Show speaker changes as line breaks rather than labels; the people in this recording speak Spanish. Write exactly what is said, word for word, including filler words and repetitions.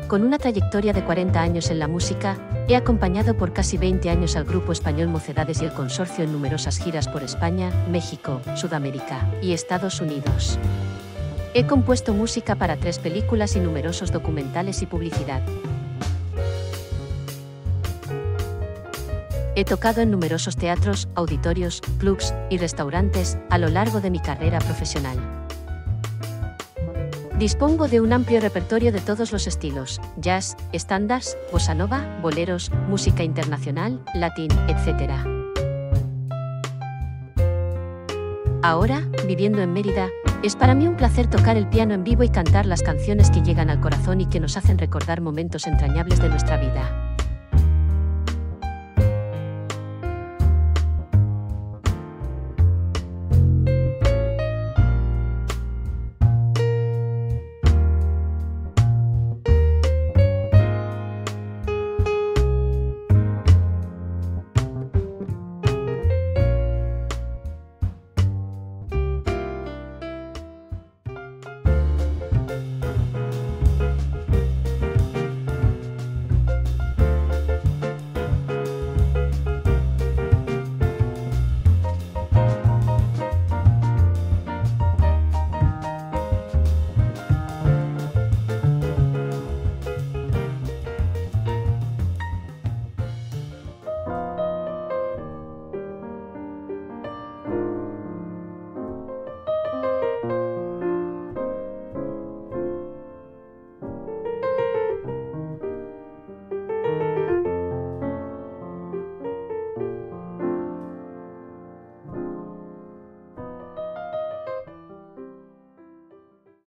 Con una trayectoria de cuarenta años en la música, he acompañado por casi veinte años al grupo español Mocedades y el Consorcio en numerosas giras por España, México, Sudamérica y Estados Unidos. He compuesto música para tres películas y numerosos documentales y publicidad. He tocado en numerosos teatros, auditorios, clubs y restaurantes a lo largo de mi carrera profesional. Dispongo de un amplio repertorio de todos los estilos: jazz, estándares, bossa nova, boleros, música internacional, latín, etcétera. Ahora, viviendo en Mérida, es para mí un placer tocar el piano en vivo y cantar las canciones que llegan al corazón y que nos hacen recordar momentos entrañables de nuestra vida.